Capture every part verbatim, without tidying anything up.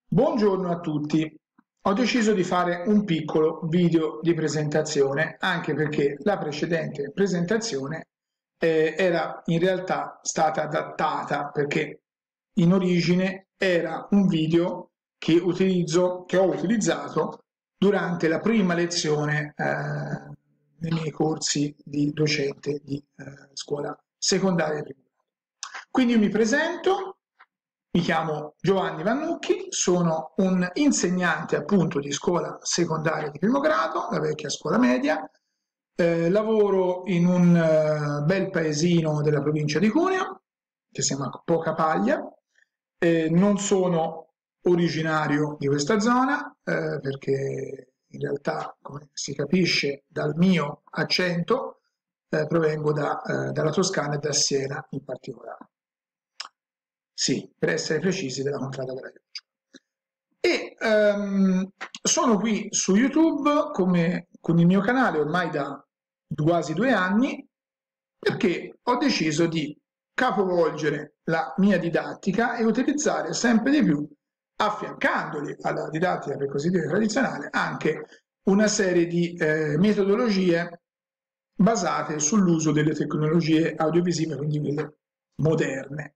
Buongiorno a tutti. Ho deciso di fare un piccolo video di presentazione, anche perché la precedente presentazione eh, era in realtà stata adattata, perché in origine era un video che, utilizzo, che ho utilizzato durante la prima lezione eh, nei miei corsi di docente di eh, scuola secondaria. Quindi io mi presento. Mi chiamo Giovanni Vannucchi, sono un insegnante appunto di scuola secondaria di primo grado, la vecchia scuola media, eh, lavoro in un eh, bel paesino della provincia di Cuneo, che si chiama Pocapaglia, eh, non sono originario di questa zona, eh, perché in realtà, come si capisce dal mio accento, eh, provengo da, eh, dalla Toscana e da Siena in particolare. Sì, per essere precisi, della contrada della Chioggia. E um, sono qui su YouTube come, con il mio canale ormai da quasi due anni, perché ho deciso di capovolgere la mia didattica e utilizzare sempre di più, affiancandoli alla didattica per così dire tradizionale, anche una serie di eh, metodologie basate sull'uso delle tecnologie audiovisive, quindi quelle moderne.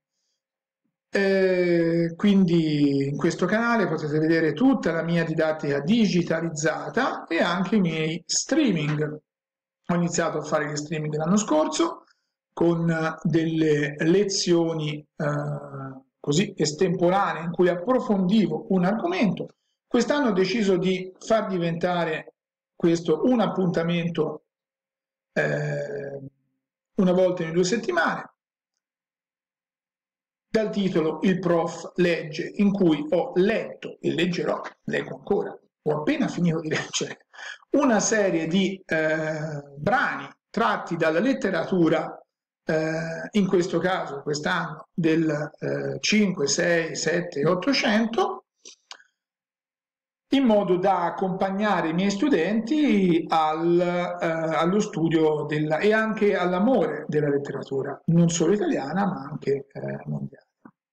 Eh, quindi in questo canale potete vedere tutta la mia didattica digitalizzata e anche i miei streaming. Ho iniziato a fare gli streaming l'anno scorso con delle lezioni eh, così estemporanee in cui approfondivo un argomento. Quest'anno ho deciso di far diventare questo un appuntamento eh, una volta in due settimane, dal titolo Il prof legge, in cui ho letto e leggerò, leggo ancora, ho appena finito di leggere, una serie di eh, brani tratti dalla letteratura, eh, in questo caso quest'anno del eh, cinque, sei, sette, ottocento, in modo da accompagnare i miei studenti al, eh, allo studio della, e anche all'amore della letteratura, non solo italiana ma anche eh, mondiale.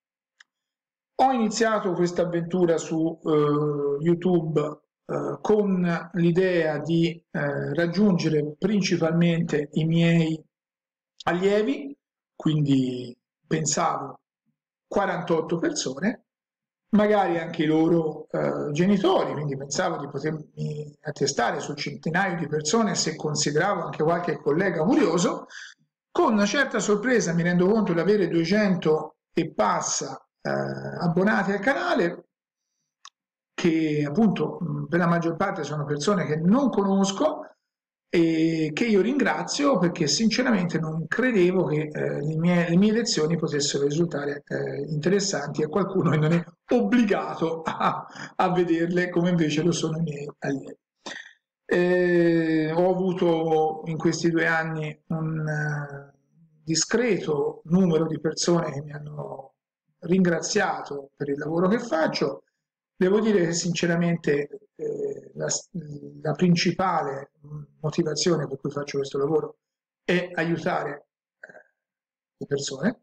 Ho iniziato questa avventura su eh, YouTube eh, con l'idea di eh, raggiungere principalmente i miei allievi, quindi pensavo quarantotto persone, magari anche i loro eh, genitori, quindi pensavo di potermi attestare su centinaio di persone se consideravo anche qualche collega curioso. Con una certa sorpresa mi rendo conto di avere duecento e passa eh, abbonati al canale, che appunto per la maggior parte sono persone che non conosco e che io ringrazio, perché sinceramente non credevo che eh, le, mie, le mie lezioni potessero risultare eh, interessanti a qualcuno che non è obbligato a, a vederle come invece lo sono i miei allievi. Eh, ho avuto in questi due anni un uh, discreto numero di persone che mi hanno ringraziato per il lavoro che faccio. Devo dire che sinceramente eh, la, la principale motivazione per cui faccio questo lavoro è aiutare eh, le persone.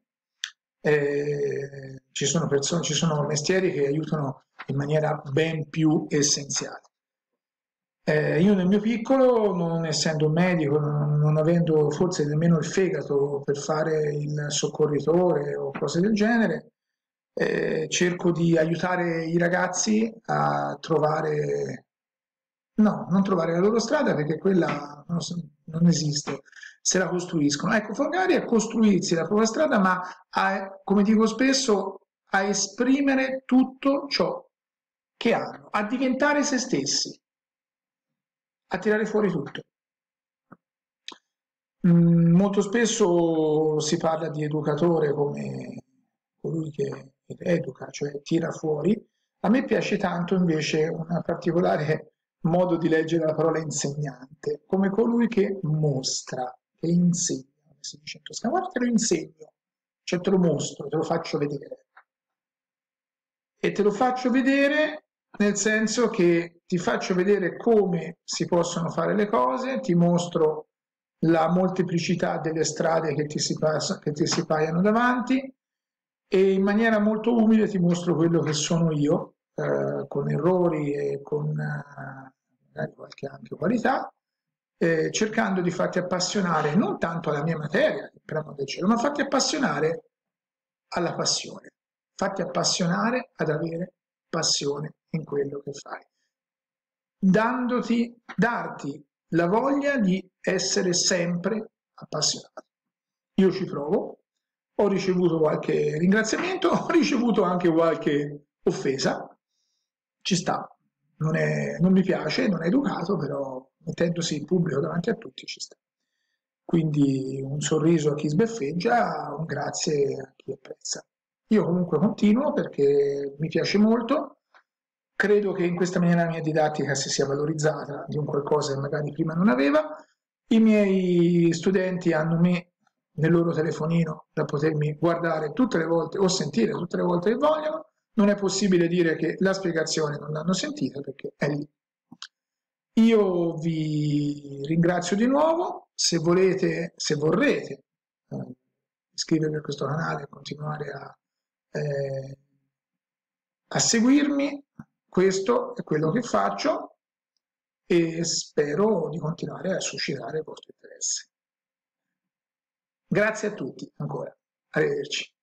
Eh, ci sono persone, ci sono mestieri che aiutano in maniera ben più essenziale. Eh, io nel mio piccolo, non essendo un medico, non, non avendo forse nemmeno il fegato per fare il soccorritore o cose del genere, eh, cerco di aiutare i ragazzi a trovare, no, non trovare la loro strada, perché quella non, so, non esiste, se la costruiscono. Ecco, magari a costruirsi la propria strada, ma a, come dico spesso, a esprimere tutto ciò che hanno, a diventare se stessi, a tirare fuori tutto. Mm, molto spesso si parla di educatore come colui che educa, cioè tira fuori. A me piace tanto invece un particolare modo di leggere la parola insegnante, come colui che mostra, che insegna, come si dice in toscano. Guarda, te lo insegno, cioè te lo mostro, te lo faccio vedere. E te lo faccio vedere nel senso che ti faccio vedere come si possono fare le cose, ti mostro la molteplicità delle strade che ti si, passa, che ti si paiano davanti, e in maniera molto umile ti mostro quello che sono io, eh, con errori e con eh, magari qualche anche qualità, eh, cercando di farti appassionare non tanto alla mia materia, per amor del cielo, ma farti appassionare alla passione, farti appassionare ad avere passione in quello che fai, dandoti, darti la voglia di essere sempre appassionato. Io ci provo, ho ricevuto qualche ringraziamento, ho ricevuto anche qualche offesa, ci sta, non, è, non mi piace, non è educato, però mettendosi in pubblico davanti a tutti ci sta. Quindi un sorriso a chi sbeffeggia, un grazie a chi apprezza. Io comunque continuo perché mi piace molto, credo che in questa maniera la mia didattica si sia valorizzata di un qualcosa che magari prima non aveva. I miei studenti hanno me nel loro telefonino da potermi guardare tutte le volte o sentire tutte le volte che vogliono. Non è possibile dire che la spiegazione non l'hanno sentita perché è lì. Io vi ringrazio di nuovo, se volete, se vorrete eh, iscrivervi a questo canale e continuare a, eh, a seguirmi, questo è quello che faccio e spero di continuare a suscitare il vostro interesse. Grazie a tutti ancora, arrivederci.